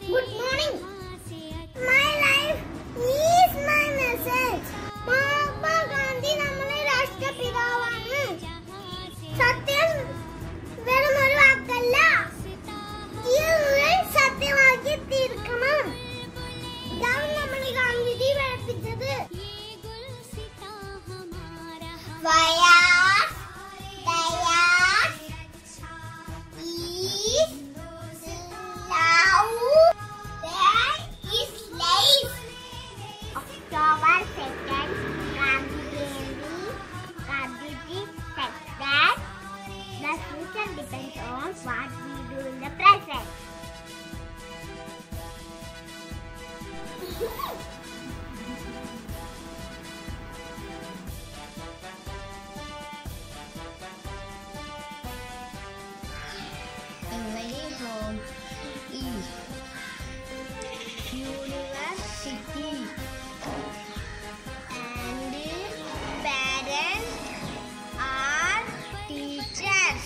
Good morning. My life is my message. Mahatma Gandhi നമ്മുടെ രാഷ്ട്രപിതാവാണ്. സത്യം വെറുമൊരു വാക്കല്ല. ജീവിതം സത്യമാക്കി തീർക്കണം. ഇതാണ് നമ്മുടെ ഗാന്ധിജി പഠിപ്പിച്ചത്. October 2nd, Gandhi said that the future depends on what we do in the present. Every home is university, and parents are teachers.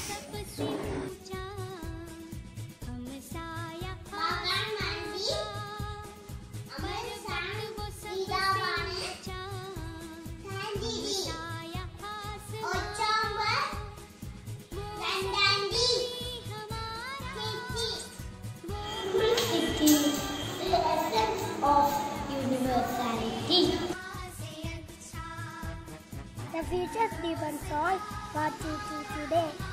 Of universality. The future depends on what you do today.